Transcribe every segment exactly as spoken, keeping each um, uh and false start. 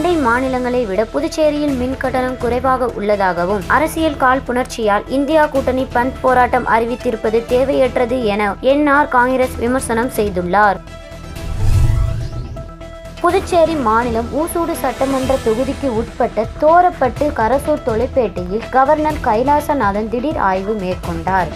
அண்டை மாநிலங்களை விட புதுச்சேரியில் மின் கட்டணம் குறைவாக உள்ளதாகவும் அரசியல் காழ்ப்புணர்ச்சியால் இந்தியா கூட்டணி பந்த் போராட்டம் அறிவித்திருப்பது தேவையற்றது என என்ஆர் காங்கிரஸ் விமர்சனம் செய்துள்ளார். புதுச்சேரி மாநிலம் ஊசூடு சட்டமன்ற தொகுதிக்கு உட்பட்ட தோரப்பட்டு கரசூர் தொலைப்பேட்டையில் கவர்னர் கைலாசநாதன் திடீர் ஆய்வு மேற்கொண்டார்.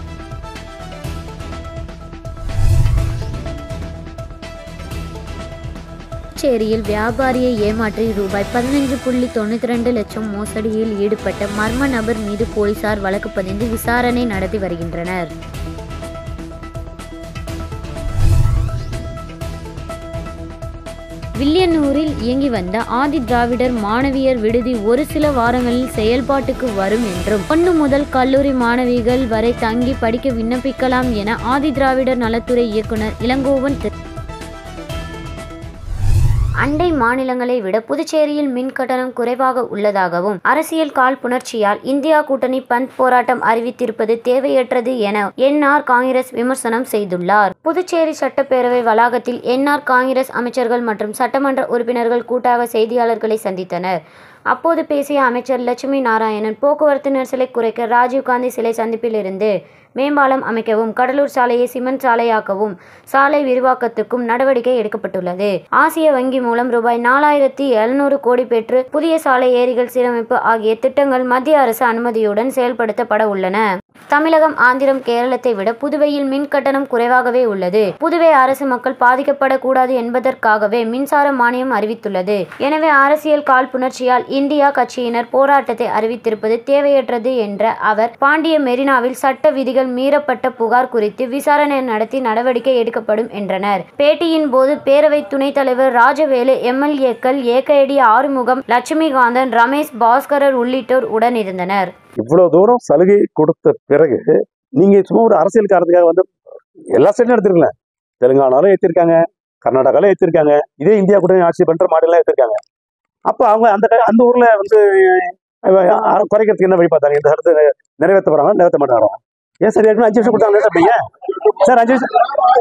புதுச்சேரியில் வியாபாரியை ஏமாற்றி ரூபாய் பதினைந்து புள்ளி தொண்ணூத்தி ரெண்டு லட்சம் மோசடியில் ஈடுபட்ட மர்ம நபர் மீது போலீசார் வழக்கு பதிந்து விசாரணை நடத்தி வருகின்றனர். வில்லியனூரில் இயங்கி வந்த ஆதி திராவிடர் மாணவியர் விடுதி ஒரு சில வாரங்களில் செயல்பாட்டுக்கு வரும் என்றும் ஒன்று முதல் கல்லூரி மாணவிகள் வரை தங்கி படிக்க விண்ணப்பிக்கலாம் என ஆதி திராவிடர் நலத்துறை இயக்குனர் இளங்கோவன் அண்டை மாநிலங்களை விட புதுச்சேரியில் மின் கட்டணம் குறைவாக உள்ளதாகவும் அரசியல் காழ்ப்புணர்ச்சியால் இந்தியா கூட்டணி பந்த் போராட்டம் அறிவித்திருப்பது தேவையற்றது என என்ஆர் காங்கிரஸ் விமர்சனம் செய்துள்ளார். புதுச்சேரி சட்டப்பேரவை வளாகத்தில் என்ஆர் காங்கிரஸ் அமைச்சர்கள் மற்றும் சட்டமன்ற உறுப்பினர்கள் கூட்டாக செய்தியாளர்களை சந்தித்தனர். அப்போது பேசிய அமைச்சர் லட்சுமி நாராயணன், போக்குவரத்து நெரிசலை குறைக்க ராஜீவ்காந்தி சிலை சந்திப்பில் இருந்து மேம்பாலம் அமைக்கவும், கடலூர் சாலையை சிமெண்ட் சாலையாக்கவும், சாலை விரிவாக்கத்துக்கும் நடவடிக்கை எடுக்கப்பட்டுள்ளது. ஆசிய வங்கி மூலம் ரூபாய் நாலாயிரத்தி எழுநூறு கோடி பெற்று புதிய சாலை ஏரிகள் சீரமைப்பு ஆகிய திட்டங்கள் மத்திய அரசு அனுமதியுடன் செயல்படுத்தப்பட உள்ளன. தமிழகம், ஆந்திரம், கேரளத்தை விட புதுவையில் மின் கட்டணம் குறைவாகவே உள்ளது. புதுவை அரசு மக்கள் பாதிக்கப்படக்கூடாது என்பதற்காகவே மின்சார மானியம் அறிவித்துள்ளது. எனவே அரசியல் காழ்ப்புணர்ச்சியால் இந்தியா கட்சியினர் போராட்டத்தை அறிவித்திருப்பது தேவையற்றது என்ற அவர், பாண்டிய மெரினாவில் சட்ட விதிகள் மீறப்பட்ட புகார் குறித்து விசாரணை நடத்தி நடவடிக்கை எடுக்கப்படும் என்றனர். பேட்டியின் போது பேரவை துணைத் தலைவர் ராஜவேலு, எம்எல்ஏக்கள் ஏகேடி ஆறுமுகம், லட்சுமிகாந்தன், ரமேஷ், பாஸ்கரர் உள்ளிட்டோர் உடனிருந்தனர். இவ்வளவு தூரம் சலுகை கொடுத்த பிறகு நீங்க சும்மா ஒரு அரசியல் காரணத்துக்காக வந்து எல்லா ஸ்டேட்டும் எடுத்துருக்கல. தெலுங்கானாலும் ஏற்றிருக்காங்க, கர்நாடகாலும் ஏற்றிருக்காங்க, இதே இந்தியா கூட்டணி ஆட்சி பண்ற மாநிலம் ஏற்றிருக்காங்க. அப்ப அவங்க அந்த அந்த ஊர்ல வந்து குறைக்கிறதுக்கு என்ன வழி பார்த்தாங்க? இந்த சட்டத்தை நிறைவேற்ற போறாங்க, நிறைவேற்ற மாட்டாங்க. ஏன் சார் ஏற்கனவே அஞ்சு வருஷம் கொடுத்தாங்க சார்? அஞ்சு வருஷம்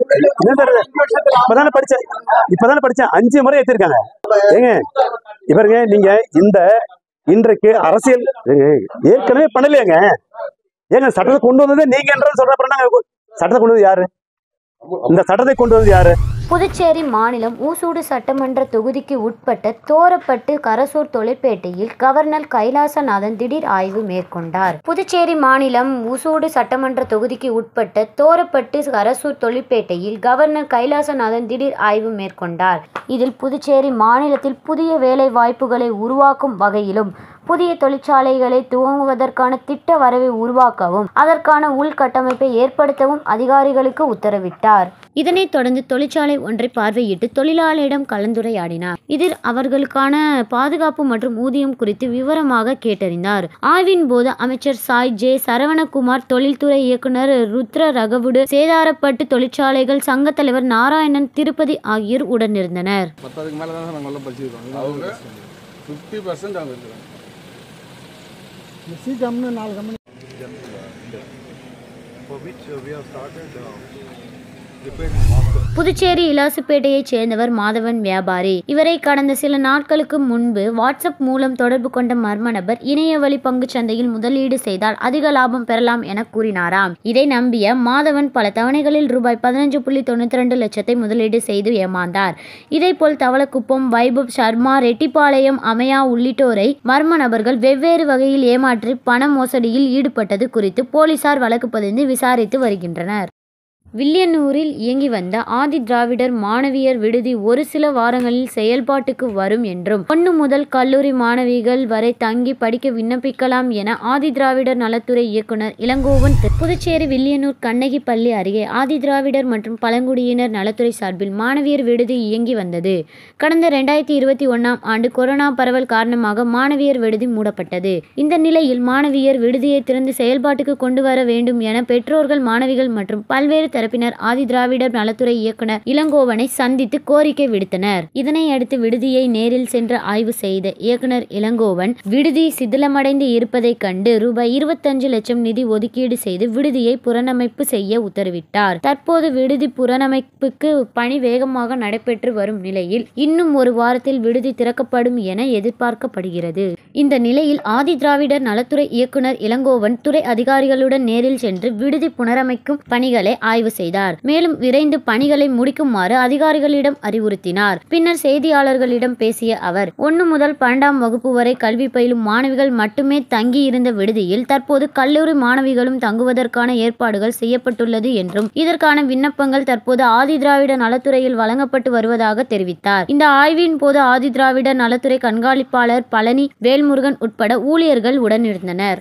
இப்பதானே படிச்சேன் இப்பதானே படிச்சேன் அஞ்சு முறை ஏற்றிருக்காங்க. ஏங்க இவருங்க, நீங்க இந்த இன்றைக்கு அரசியல் ஏற்கனவே பண்ணலையாங்க. ஏங்க சட்டத்தை கொண்டு வந்தது நீங்க என்று சொல்ற, சட்டத்தை கொண்டு வந்து யாரு? இந்த சட்டத்தை கொண்டு வந்து யாரு? புதுச்சேரி மாநிலம் ஊசூடு சட்டமன்ற தொகுதிக்கு உட்பட்ட தோரப்பட்டு கரசூர் தொலைப்பேட்டையில் கவர்னர் கைலாசநாதன் திடீர் ஆய்வு மேற்கொண்டார். புதுச்சேரி மாநிலம் ஊசூடு சட்டமன்ற தொகுதிக்கு உட்பட்ட தோரப்பட்டு கரசூர் தொலைப்பேட்டையில் கவர்னர் கைலாசநாதன் திடீர் ஆய்வு மேற்கொண்டார். இதில் புதுச்சேரி மாநிலத்தில் புதிய வேலை வாய்ப்புகளை உருவாக்கும் வகையிலும், புதிய தொழிற்சாலைகளை துவங்குவதற்கான திட்ட வரைவை உருவாக்கவும், அதற்கான உள்கட்டமைப்பை ஏற்படுத்தவும் அதிகாரிகளுக்கு உத்தரவிட்டார். இதனைத் தொடர்ந்து தொழிற்சாலை ஒன்றை பார்வையிட்டு தொழிலாளரிடம் கலந்துரையாடினார். இதில் அவர்களுக்கான பாதுகாப்பு மற்றும் ஊதியம் குறித்து விவரமாக கேட்டறிந்தார். ஆய்வின் போது அமைச்சர் சாய் ஜே சரவணகுமார், தொழில்துறை இயக்குனர் ருத்ர ரகவுடு, சேதாரப்பட்டு தொழிற்சாலைகள் சங்க தலைவர் நாராயணன், திருப்பதி ஆகியோர் உடனிருந்தனர். புதுச்சேரி இலாசுப்பேட்டையைச் சேர்ந்தவர் மாதவன் வியாபாரி. இவரை கடந்த சில நாட்களுக்கு முன்பு வாட்ஸ்அப் மூலம் தொடர்பு கொண்ட மர்ம நபர் இணைய வழி பங்கு சந்தையில் முதலீடு செய்தால் அதிக லாபம் பெறலாம் என கூறினாராம். இதை நம்பிய மாதவன் பல தவணைகளில் ரூபாய் பதினஞ்சு புள்ளி தொண்ணூத்தி ரெண்டு லட்சத்தை முதலீடு செய்து ஏமாந்தார். இதேபோல் தவளக்குப்பம், வைபவ் சர்மா, ரெட்டிப்பாளையம், அமையா உள்ளிட்டோரை மர்ம நபர்கள் வெவ்வேறு வகையில் ஏமாற்றி பண மோசடியில் ஈடுபட்டது குறித்து போலீசார் வழக்கு பதிந்து விசாரித்து வருகின்றனர். வில்லியனூரில் இயங்கி வந்த ஆதி திராவிடர் மாணவியர் விடுதி ஒரு சில வாரங்களில் செயல்பாட்டுக்கு வரும் என்றும் ஒன்று முதல் கல்லூரி மாணவிகள் வரை தங்கி படிக்க விண்ணப்பிக்கலாம் என ஆதி திராவிடர் நலத்துறை இயக்குனர் இளங்கோவன் புதுச்சேரி வில்லியனூர் கண்ணகி பள்ளி அருகே ஆதி திராவிடர் மற்றும் பழங்குடியினர் நலத்துறை சார்பில் மாணவியர் விடுதி இயங்கி வந்தது. கடந்த இரண்டாயிரத்தி இருபத்தி ஒன்னாம் ஆண்டு கொரோனா பரவல் காரணமாக மாணவியர் விடுதி மூடப்பட்டது. இந்த நிலையில் மாணவியர் விடுதியை திறந்து செயல்பாட்டுக்கு கொண்டு வர வேண்டும் என பெற்றோர்கள், மாணவிகள் மற்றும் பல்வேறு தரப்பினர் ஆதிதிராவிடர் நலத்துறை இயக்குனர் இளங்கோவனை சந்தித்து கோரிக்கை விடுத்தனர். இதனை அடுத்து விடுதியை நேரில் சென்று ஆய்வு செய்த இயக்குனர் இளங்கோவன் விடுதி சிதிலமடைந்து இருப்பதை கண்டு ரூபாய் இருபத்தஞ்சு லட்சம் நிதி ஒதுக்கீடு செய்து விடுதியை புனரமைப்பு செய்ய உத்தரவிட்டார். தற்போது விடுதி புனரமைப்புக்கு பணி வேகமாக நடைபெற்று வரும் நிலையில் இன்னும் ஒரு வாரத்தில் விடுதி திறக்கப்படும் என எதிர்பார்க்கப்படுகிறது. இந்த நிலையில் ஆதிதிராவிடர் நலத்துறை இயக்குனர் இளங்கோவன் துறை அதிகாரிகளுடன் நேரில் சென்று விடுதி புனரமைக்கும் பணிகளை ஆய்வு செய்தார். மேலும் விரைந்து பணிகளை முடிக்குமாறு அதிகாரிகளிடம் அறிவுறுத்தினார். பின்னர் செய்தியாளர்களிடம் பேசிய அவர் ஒன்று முதல் பன்னெண்டாம் வகுப்பு வரை கல்வி பயிலும் மாணவிகள் மட்டுமே தங்கி இருந்த விடுதியில் தற்போது கல்லூரி மாணவிகளும் தங்குவதற்கான ஏற்பாடுகள் செய்யப்பட்டுள்ளது என்றும் இதற்கான விண்ணப்பங்கள் தற்போது ஆதிதிராவிட நலத்துறையில் வழங்கப்பட்டு வருவதாக தெரிவித்தார். இந்த ஆய்வின் போது ஆதிதிராவிடர் நலத்துறை கண்காணிப்பாளர் பழனி வேல்முருகன் உட்பட ஊழியர்கள் உடனிருந்தனர்.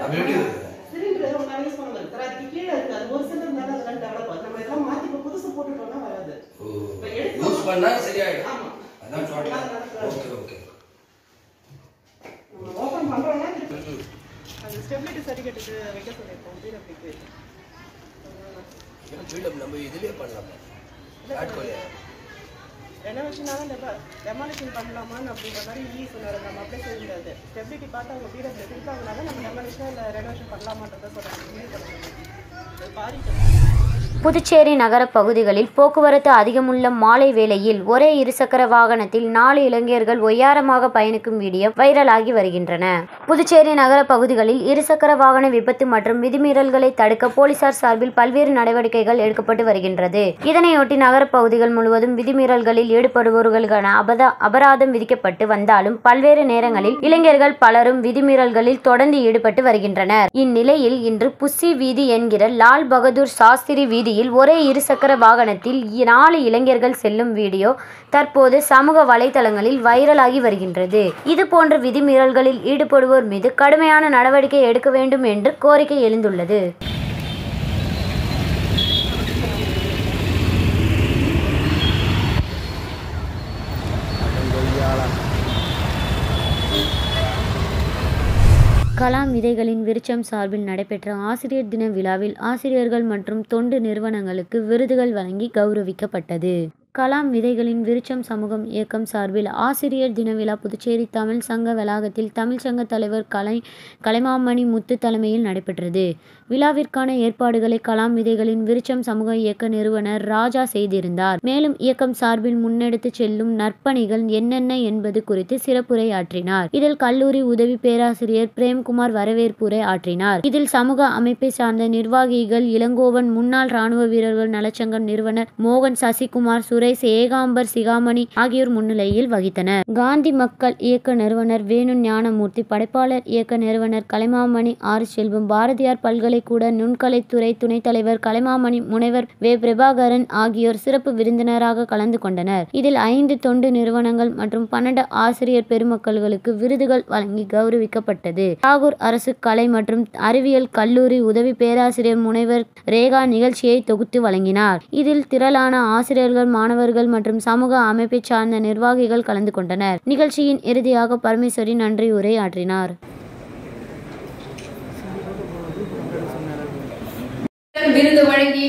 ரெனோவேஷனாலும் டெமாலிஷன் பண்ணலாமான்னு அப்படின்ற மாதிரி ஈ சொன்னார். நம்ம அப்படியே செய்ய முடியாது. ஸ்டெபிலிட்டி பார்த்து அவங்க பிடபிள்யூ இருக்காங்கனால நம்ம டெமாலிஷனாக இல்லை ரெனோவேஷன் பண்ணலாமான்றதை சொல்கிறாங்க. புதுச்சேரி நகர பகுதிகளில் போக்குவரத்து அதிகமுள்ள மாலை வேளையில் ஒரே இருசக்கர வாகனத்தில் நாலு இளைஞர்கள் ஒய்யாரமாக பயணிக்கும் வீடியோ வைரலாகி வருகின்றன. புதுச்சேரி நகர பகுதிகளில் இருசக்கர வாகன விபத்து மற்றும் விதிமீறல்களை தடுக்க போலீசார் சார்பில் பல்வேறு நடவடிக்கைகள் எடுக்கப்பட்டு வருகின்றது. இதனையொட்டி நகர பகுதிகள் முழுவதும் விதிமீறல்களில் ஈடுபடுபவர்களுக்கான அபதா அபராதம் விதிக்கப்பட்டு வந்தாலும் பல்வேறு நேரங்களில் இளைஞர்கள் பலரும் விதிமீறல்களில் தொடர்ந்து ஈடுபட்டு வருகின்றனர். இந்நிலையில் இன்று புஸ்ஸி வீதி என்கிற லால் பகதூர் சாஸ்திரி வீதி ஒரே இருசக்கர வாகனத்தில் நாலு இளைஞர்கள் செல்லும் வீடியோ தற்போது சமூக வலைதளங்களில் வைரலாகி வருகின்றது. இதுபோன்ற விதிமீறல்களில் ஈடுபடுவோர் மீது கடுமையான நடவடிக்கை எடுக்க வேண்டும் என்று கோரிக்கை எழுந்துள்ளது. கலாம் விதைகளின் விருட்சம் சார்பில் நடைபெற்ற ஆசிரியர் தின விழாவில் ஆசிரியர்கள் மற்றும் தொண்டு நிறுவனங்களுக்கு விருதுகள் வழங்கி கௌரவிக்கப்பட்டது. கலாம் விதைகளின் விருட்சம் சமூகம் இயக்கம் சார்பில் ஆசிரியர் தின விழா புதுச்சேரி தமிழ் சங்க வளாகத்தில் தமிழ்ச்சங்க தலைவர் கலை கலைமாமணி முத்து தலைமையில் நடைபெற்றது. விழாவிற்கான ஏற்பாடுகளை கலாம் விதைகளின் விருட்சம் சமூக இயக்க நிறுவனர் ராஜா செய்திருந்தார். மேலும் இயக்கம் சார்பில் முன்னெடுத்து செல்லும் நற்பணிகள் என்னென்ன என்பது குறித்து சிறப்புரை ஆற்றினார். இதில் கல்லூரி உதவி பேராசிரியர் பிரேம்குமார் வரவேற்புரை ஆற்றினார். இதில் சமூக அமைப்பை சார்ந்த நிர்வாகிகள் இளங்கோவன், முன்னாள் ராணுவ வீரர்கள் நலச்சங்கம் நிறுவனர் மோகன், சசிகுமார், சுரேஷ், ஏகாம்பர், சிகாமணி ஆகியோர் முன்னிலையில் வகித்தனர். காந்தி மக்கள் இயக்க நிறுவனர் வேணு ஞானமூர்த்தி, படைப்பாளர் இயக்க நிறுவனர் கலைமாமணி ஆர் செல்வம், பாரதியார் பல்கலைக்கூட நுண்கலைத்துறை துணைத் தலைவர் கலைமாமணி, முனைவர் வே பிரபாகரன் ஆகியோர் சிறப்பு விருந்தினராக கலந்து கொண்டனர். இதில் ஐந்து தொண்டு நிறுவனங்கள் மற்றும் பன்னெண்டு ஆசிரியர் பெருமக்களுக்கு விருதுகள் வழங்கி கௌரவிக்கப்பட்டது. தாகூர் அரசு கலை மற்றும் அறிவியல் கல்லூரி உதவி பேராசிரியர் முனைவர் ரேகா நிகழ்ச்சியை தொகுத்து வழங்கினார். இதில் திரளான ஆசிரியர்கள், மாணவர்கள் மற்றும் சமூக அமைப்பை சார்ந்த நிர்வாகிகள் கலந்து கொண்டனர். நிகழ்ச்சியின் இறுதியாக பரமேஸ்வரி நன்றி உரை ஆற்றினார். விருது வழங்கி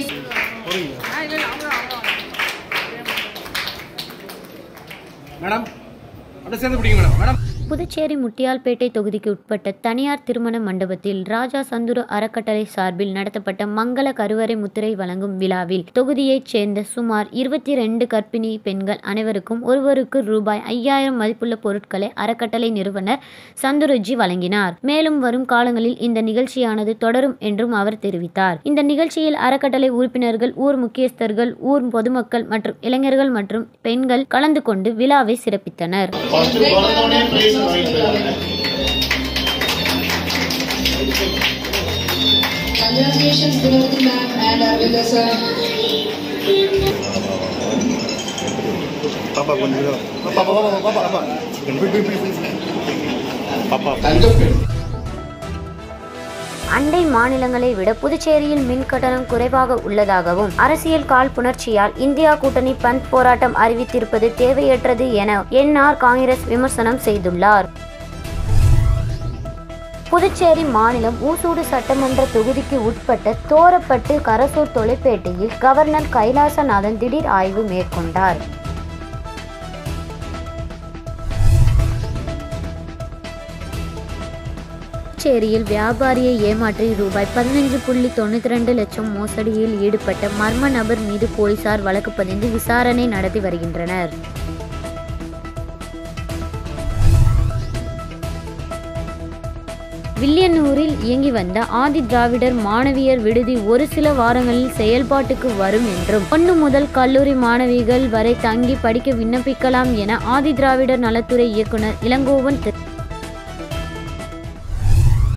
மேடம் அப்படியே சேர்ந்து பிடிங்க மேடம் மேடம் புதுச்சேரி முட்டியால்பேட்டை தொகுதிக்கு உட்பட்ட தனியார் திருமண மண்டபத்தில் ராஜா சந்துரு அறக்கட்டளை சார்பில் நடத்தப்பட்ட மங்கள கருவறை முத்திரை வழங்கும் விழாவில் தொகுதியைச் சேர்ந்த சுமார் இருபத்தி ரெண்டு கர்ப்பிணி பெண்கள் அனைவருக்கும் ஒருவருக்கு ரூபாய் ஐயாயிரம் மதிப்புள்ள பொருட்களை அறக்கட்டளை நிறுவனர் சந்துருஜி வழங்கினார். மேலும் வரும் காலங்களில் இந்த நிகழ்ச்சியானது தொடரும் என்றும் அவர் தெரிவித்தார். இந்த நிகழ்ச்சியில் அறக்கட்டளை உறுப்பினர்கள், ஊர் முக்கியஸ்தர்கள், ஊர் பொதுமக்கள் மற்றும் இளைஞர்கள் மற்றும் பெண்கள் கலந்து கொண்டு விழாவை சிறப்பித்தனர். Congratulations, Gunavati ma'am and Arvinda sir. Papa, Papa, Papa, Papa, Papa. Papa. அண்டை மாநிலங்களை விட புதுச்சேரியில் மின் கட்டணம் குறைவாக உள்ளதாகவும் அரசியல் காழ்ப்புணர்ச்சியால் இந்தியா கூட்டணி பந்த் போராட்டம் அறிவித்திருப்பது தேவையற்றது என என் ஆர் காங்கிரஸ் விமர்சனம் செய்துள்ளார். புதுச்சேரி மாநிலம் ஊசூடு சட்டமன்ற தொகுதிக்கு உட்பட்ட தோரப்பட்டு கரசூர் தொலைப்பேட்டையில் கவர்னர் கைலாசநாதன் திடீர் ஆய்வு மேற்கொண்டார். புதுச்சேரியில் வியாபாரியை ஏமாற்றி ரூபாய் பதினஞ்சு புள்ளி தொண்ணூத்தி ரெண்டு லட்சம் மோசடியில் ஈடுபட்ட மர்ம நபர் மீது போலீசார் வழக்கு பதிந்து விசாரணை நடத்தி வருகின்றனர். வில்லியனூரில் இயங்கி வந்த ஆதி திராவிடர் மாணவியர் விடுதி ஒரு சில வாரங்களில் செயல்பாட்டுக்கு வரும் என்றும் ஒன்று முதல் கல்லூரி மாணவிகள் வரை தங்கி படிக்க விண்ணப்பிக்கலாம் என ஆதி திராவிடர் நலத்துறை இயக்குனர் இளங்கோவன்